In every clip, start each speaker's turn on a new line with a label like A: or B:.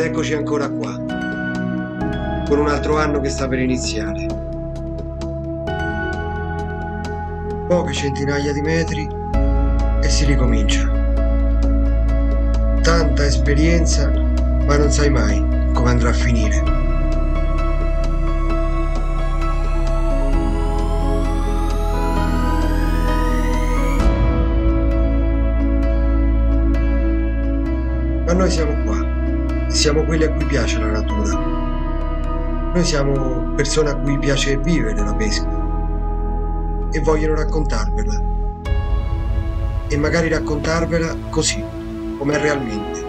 A: eccoci ancora qua, con un altro anno che sta per iniziare. Poche centinaia di metri e si ricomincia. Tanta esperienza, ma non sai mai come andrà a finire. Ma noi siamo qua, siamo quelli a cui piace la natura. Noi siamo persone a cui piace vivere la pesca e vogliono raccontarvela. E magari raccontarvela così, com'è realmente.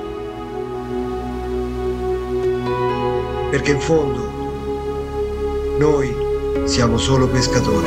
A: Perché in fondo noi siamo solo pescatori.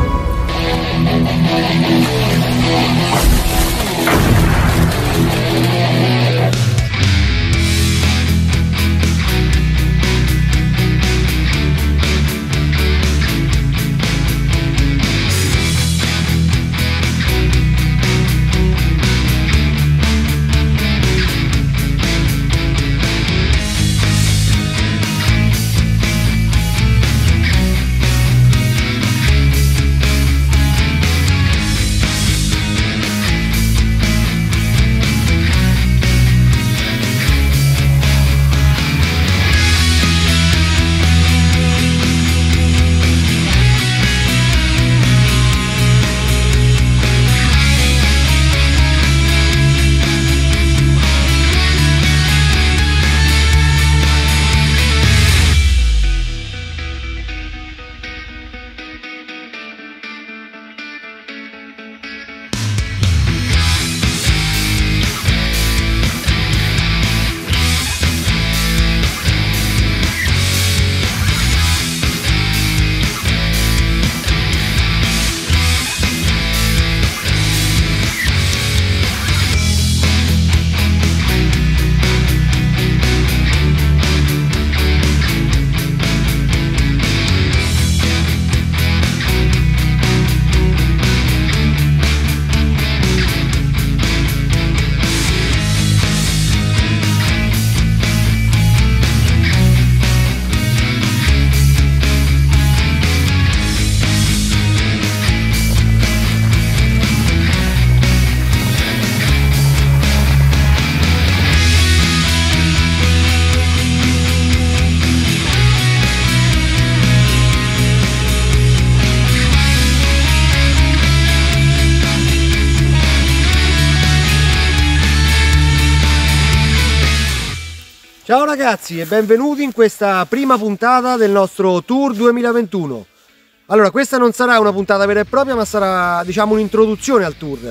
A: Ciao ragazzi e benvenuti in questa prima puntata del nostro Tour 2021. Allora, questa non sarà una puntata vera e propria, ma sarà, diciamo, un'introduzione al tour,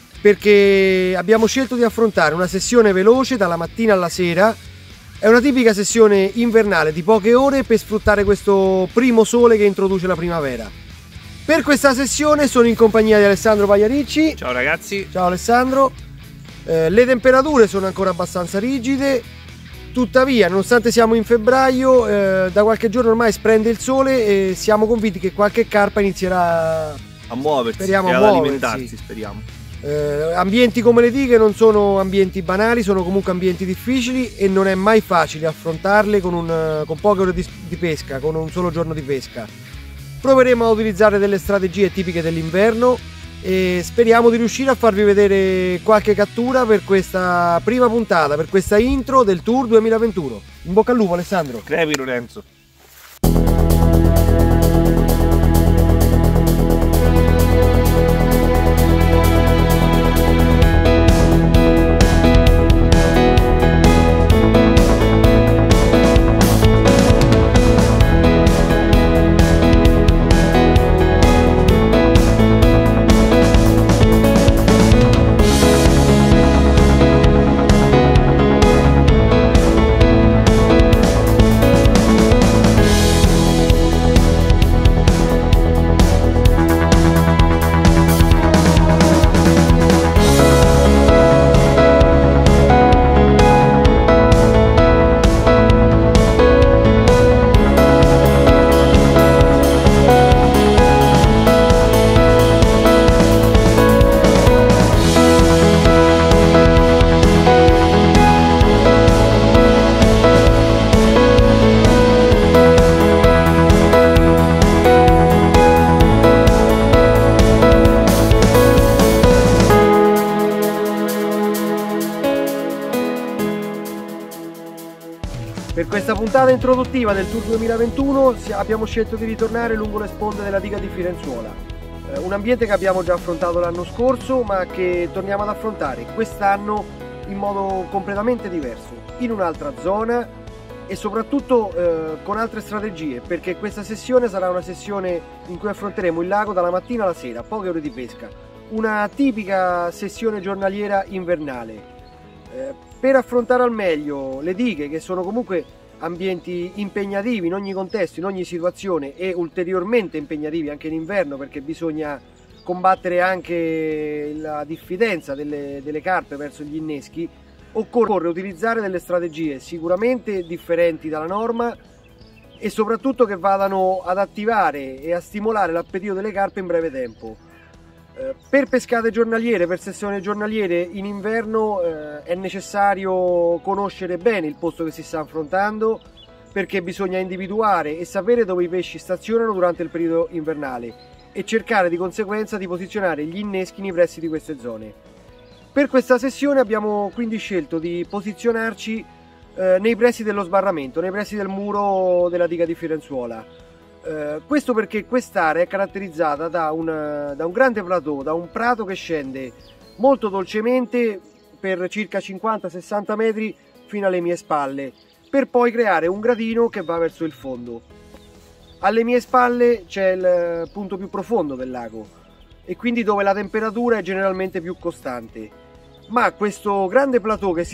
A: perché abbiamo scelto di affrontare una sessione veloce dalla mattina alla sera. È una tipica sessione invernale di poche ore per sfruttare questo primo sole che introduce la primavera. Per questa sessione sono in compagnia di Alessandro Pagliaricci.
B: Ciao ragazzi.
A: Ciao Alessandro. Le temperature sono ancora abbastanza rigide. Tuttavia, nonostante siamo in febbraio, da qualche giorno ormai sprende il sole e siamo convinti che qualche carpa inizierà
B: a muoversi,
A: speriamo,
B: e ad
A: muoversi.
B: alimentarsi, speriamo.
A: Ambienti come le dighe non sono ambienti banali, sono comunque ambienti difficili e non è mai facile affrontarle con poche ore di pesca, con un solo giorno di pesca. Proveremo a utilizzare delle strategie tipiche dell'inverno e speriamo di riuscire a farvi vedere qualche cattura per questa prima puntata, per questa intro del Tour 2021. In bocca al lupo Alessandro.
B: Crepi Lorenzo.
A: questa puntata introduttiva del Tour 2021 abbiamo scelto di ritornare lungo le sponde della diga di Firenzuola, un ambiente che abbiamo già affrontato l'anno scorso ma che torniamo ad affrontare quest'anno in modo completamente diverso, in un'altra zona e soprattutto con altre strategie, perché questa sessione sarà una sessione in cui affronteremo il lago dalla mattina alla sera, poche ore di pesca, una tipica sessione giornaliera invernale. Per affrontare al meglio le dighe, che sono comunque ambienti impegnativi in ogni contesto, in ogni situazione e ulteriormente impegnativi anche in inverno, perché bisogna combattere anche la diffidenza delle carpe verso gli inneschi, occorre utilizzare delle strategie sicuramente differenti dalla norma e soprattutto che vadano ad attivare e a stimolare l'appetito delle carpe in breve tempo. Per pescate giornaliere, per sessioni giornaliere in inverno è necessario conoscere bene il posto che si sta affrontando, perché bisogna individuare e sapere dove i pesci stazionano durante il periodo invernale e cercare di conseguenza di posizionare gli inneschi nei pressi di queste zone. Per questa sessione abbiamo quindi scelto di posizionarci nei pressi dello sbarramento, nei pressi del muro della diga di Firenzuola. Questo perché quest'area è caratterizzata da un grande plateau, da un prato che scende molto dolcemente per circa 50-60 metri fino alle mie spalle, per poi creare un gradino che va verso il fondo. Alle mie spalle c'è il punto più profondo del lago e quindi dove la temperatura è generalmente più costante. Ma questo grande plateau che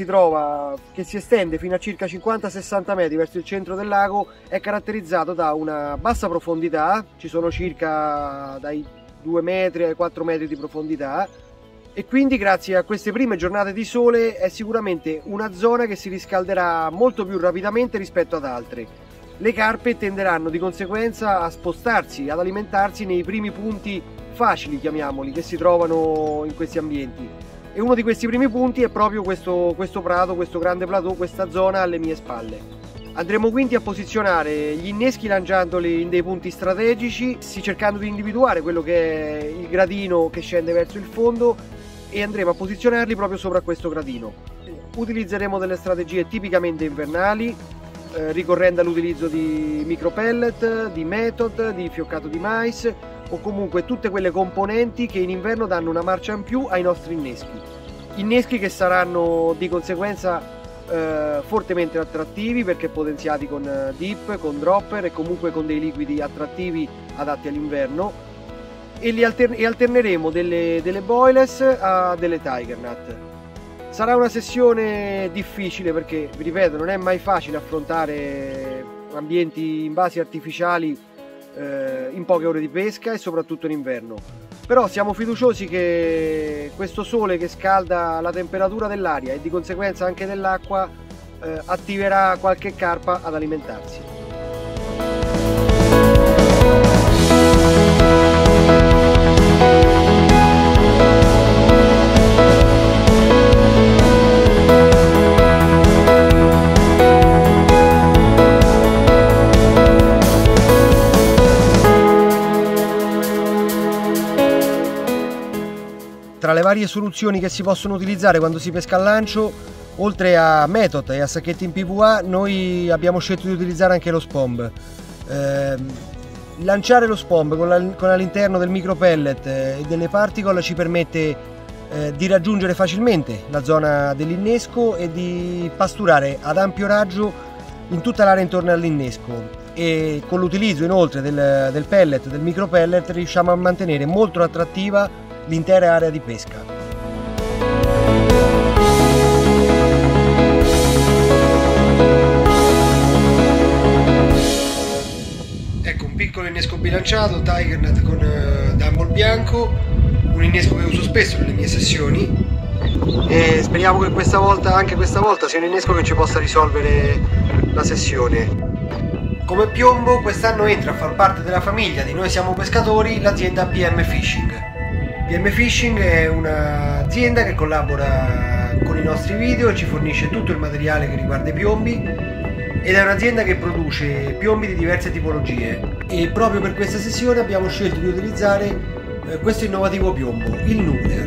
A: si estende fino a circa 50-60 metri verso il centro del lago è caratterizzato da una bassa profondità, ci sono circa dai 2 metri ai 4 metri di profondità, e quindi grazie a queste prime giornate di sole è sicuramente una zona che si riscalderà molto più rapidamente rispetto ad altre. Le carpe tenderanno di conseguenza a spostarsi, ad alimentarsi nei primi punti facili, chiamiamoli, che si trovano in questi ambienti. E uno di questi primi punti è proprio questo prato, questo grande plateau, questa zona alle mie spalle. Andremo quindi a posizionare gli inneschi lanciandoli in dei punti strategici, cercando di individuare quello che è il gradino che scende verso il fondo, e andremo a posizionarli proprio sopra questo gradino. Utilizzeremo delle strategie tipicamente invernali, ricorrendo all'utilizzo di micropellet, di method, di fioccato di mais o comunque tutte quelle componenti che in inverno danno una marcia in più ai nostri inneschi. Inneschi che saranno di conseguenza fortemente attrattivi perché potenziati con dip, con dropper e comunque con dei liquidi attrattivi adatti all'inverno, e alterneremo delle boilers a delle tiger nut. Sarà una sessione difficile perché, vi ripeto, non è mai facile affrontare ambienti invasi artificiali in poche ore di pesca e soprattutto in inverno. Però siamo fiduciosi che questo sole che scalda la temperatura dell'aria e di conseguenza anche dell'acqua attiverà qualche carpa ad alimentarsi. Tra le varie soluzioni che si possono utilizzare quando si pesca al lancio, oltre a method e a sacchetti in PVA, noi abbiamo scelto di utilizzare anche lo spomb. Lanciare lo spomb con all'interno del micropellet e delle particle ci permette di raggiungere facilmente la zona dell'innesco e di pasturare ad ampio raggio in tutta l'area intorno all'innesco, e con l'utilizzo inoltre del pellet, del micropellet, riusciamo a mantenere molto attrattiva l'intera area di pesca. Ecco un piccolo innesco bilanciato, tiger nut con dumble bianco, un innesco che uso spesso nelle mie sessioni, e speriamo che anche questa volta sia un innesco che ci possa risolvere la sessione. Come piombo quest'anno entra a far parte della famiglia di Noi Siamo Pescatori l'azienda PM Fishing. PM Fishing è un'azienda che collabora con i nostri video e ci fornisce tutto il materiale che riguarda i piombi, ed è un'azienda che produce piombi di diverse tipologie, e proprio per questa sessione abbiamo scelto di utilizzare questo innovativo piombo, il Nuclear.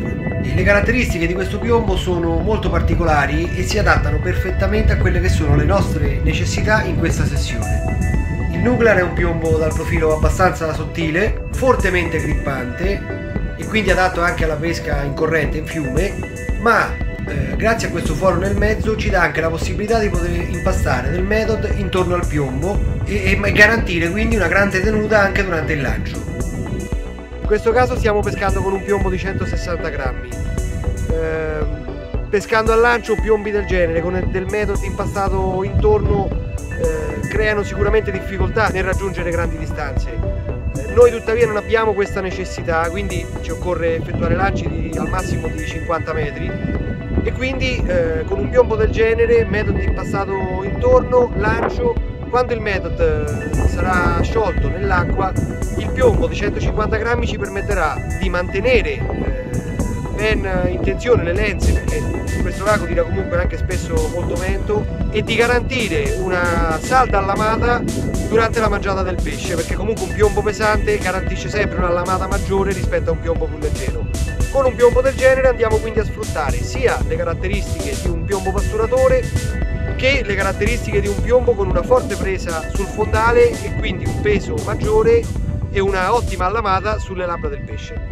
A: Le caratteristiche di questo piombo sono molto particolari e si adattano perfettamente a quelle che sono le nostre necessità in questa sessione. Il Nuclear è un piombo dal profilo abbastanza sottile, fortemente grippante e quindi adatto anche alla pesca in corrente, in fiume, ma grazie a questo foro nel mezzo ci dà anche la possibilità di poter impastare del Method intorno al piombo e garantire quindi una grande tenuta anche durante il lancio. In questo caso stiamo pescando con un piombo di 160 grammi. Pescando al lancio piombi del genere con del Method impastato intorno creano sicuramente difficoltà nel raggiungere grandi distanze. Noi tuttavia non abbiamo questa necessità, quindi ci occorre effettuare lanci al massimo di 50 metri e quindi con un piombo del genere, Method impastato intorno, lancio. Quando il Method sarà sciolto nell'acqua, il piombo di 150 grammi ci permetterà di mantenere ben in tensione le lenze, perché questo lago tira comunque anche spesso molto vento, e di garantire una salda allamata durante la mangiata del pesce, perché comunque un piombo pesante garantisce sempre una allamata maggiore rispetto a un piombo più leggero. Con un piombo del genere andiamo quindi a sfruttare sia le caratteristiche di un piombo pasturatore che le caratteristiche di un piombo con una forte presa sul fondale e quindi un peso maggiore e una ottima allamata sulle labbra del pesce.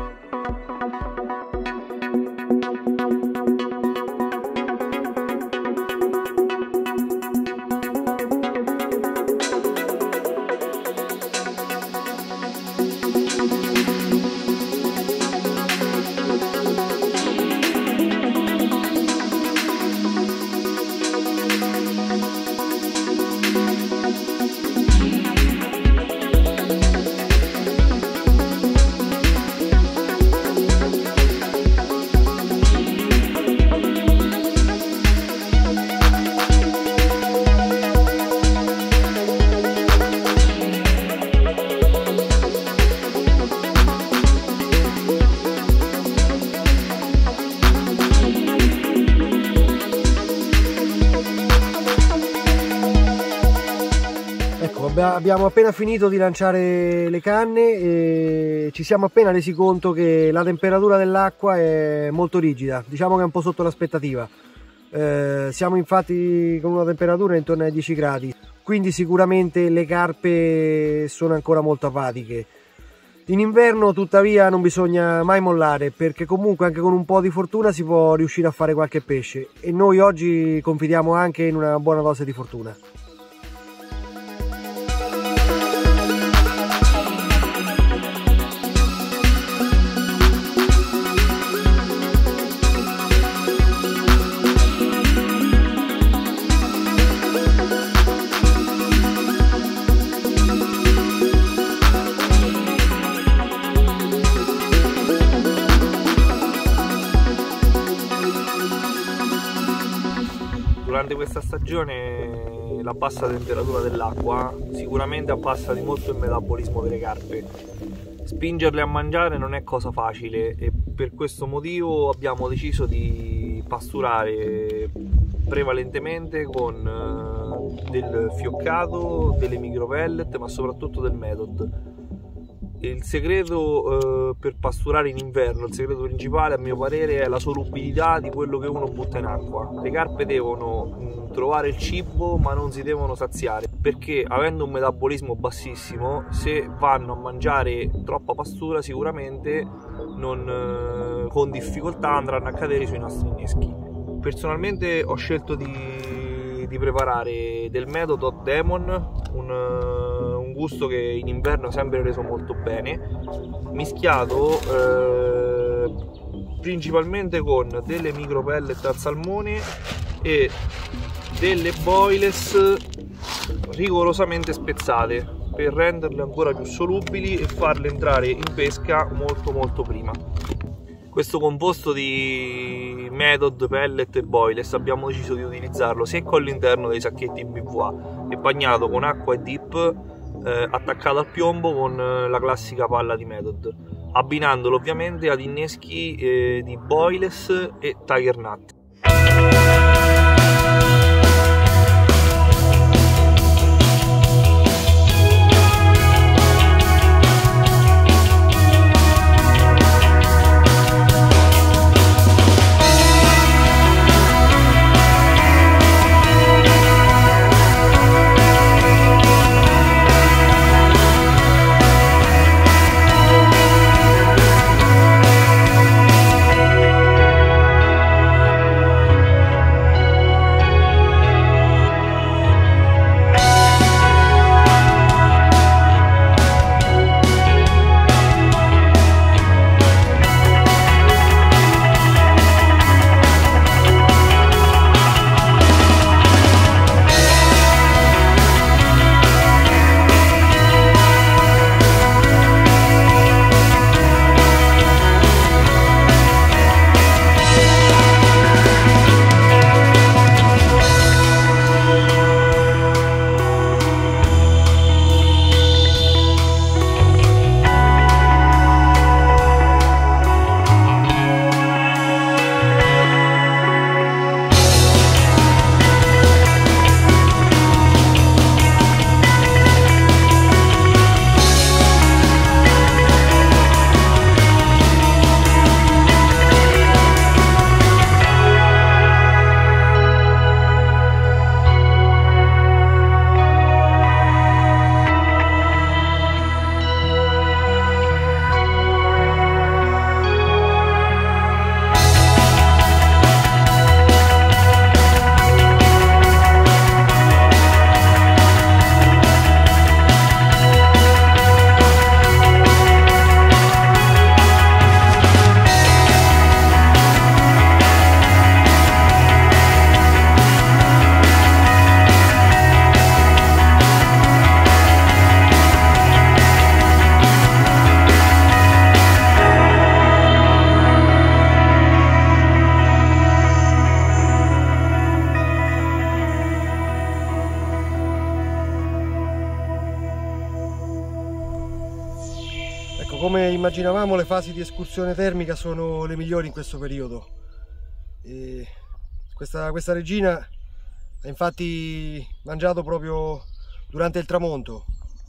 A: Abbiamo appena finito di lanciare le canne e ci siamo appena resi conto che la temperatura dell'acqua è molto rigida, diciamo che è un po' sotto l'aspettativa. Siamo infatti con una temperatura intorno ai 10 gradi, quindi sicuramente le carpe sono ancora molto apatiche. In inverno tuttavia non bisogna mai mollare, perché comunque anche con un po' di fortuna si può riuscire a fare qualche pesce e noi oggi confidiamo anche in una buona dose di fortuna.
B: Durante questa stagione la bassa temperatura dell'acqua sicuramente abbassa di molto il metabolismo delle carpe. Spingerle a mangiare non è cosa facile e per questo motivo abbiamo deciso di pasturare prevalentemente con del fioccato, delle micro pellet, ma soprattutto del Method. Il segreto per pasturare in inverno, il segreto principale a mio parere è la solubilità di quello che uno butta in acqua. Le carpe devono trovare il cibo ma non si devono saziare, perché avendo un metabolismo bassissimo, se vanno a mangiare troppa pastura sicuramente con difficoltà andranno a cadere sui nostri inneschi. Personalmente ho scelto di preparare del Method Hot Demon, un gusto che in inverno è sempre reso molto bene, mischiato principalmente con delle micro pellet al salmone e delle boilers rigorosamente spezzate per renderle ancora più solubili e farle entrare in pesca molto prima. Questo composto di Method, pellet e boilers abbiamo deciso di utilizzarlo secco all'interno dei sacchetti in PVA e bagnato con acqua e dip, attaccato al piombo con la classica palla di Method, abbinandolo ovviamente ad inneschi di boilers e tiger nut.
A: immaginavamo, le fasi di escursione termica sono le migliori in questo periodo. E questa regina ha infatti mangiato proprio durante il tramonto.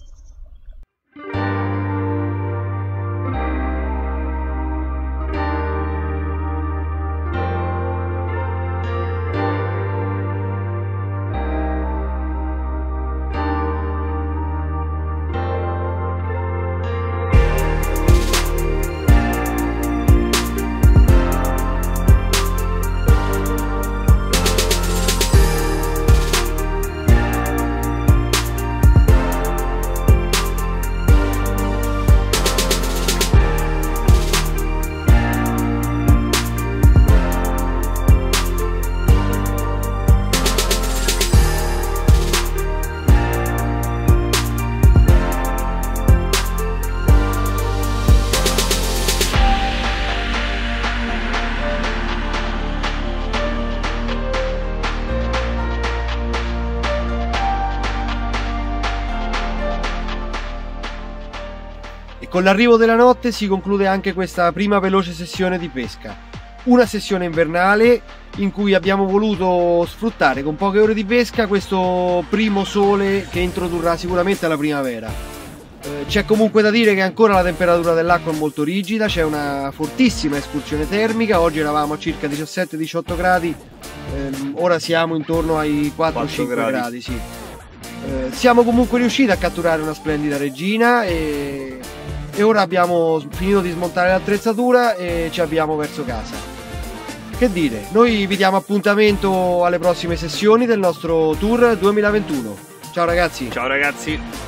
A: Con l'arrivo della notte si conclude anche questa prima veloce sessione di pesca. Una sessione invernale in cui abbiamo voluto sfruttare con poche ore di pesca questo primo sole che introdurrà sicuramente la primavera. C'è comunque da dire che ancora la temperatura dell'acqua è molto rigida, c'è una fortissima escursione termica, oggi eravamo a circa 17-18 gradi, ora siamo intorno ai 4-5 gradi. Sì. Siamo comunque riusciti a catturare una splendida regina e ora abbiamo finito di smontare l'attrezzatura e ci avviamo verso casa. Che dire, noi vi diamo appuntamento alle prossime sessioni del nostro Tour 2021. Ciao ragazzi!
B: Ciao ragazzi!